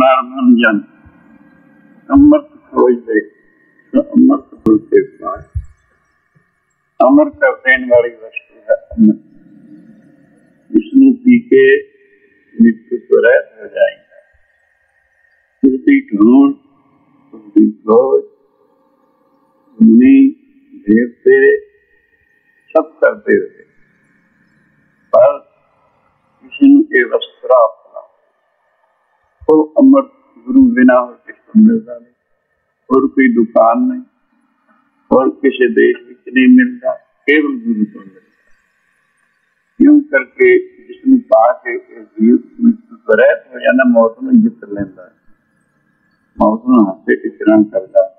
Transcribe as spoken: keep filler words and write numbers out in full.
मार मन जन अमृत खोज दे तो अमृत खुलते पाए। अमर कर देने वाली वस्तु है अमृत, जिसमें पी के मृत्यु तो रहित हो जाएगा। उसकी ढूंढ, उसकी खोज मुनि देवते सब करते रहे, पर किसी के वस्त्र अपना वो अमृत गुरु बिना और किसको मिलता नहीं, और कोई दुकान नहीं, और किसी देश में नहीं मिलता, केवल गुरु को मिलता। यूं करके जिसमें पा के जीव मृत्यु तो रहित हो जाना, मौत में जित लेता है, मौत में हाथे टिचरण करता है।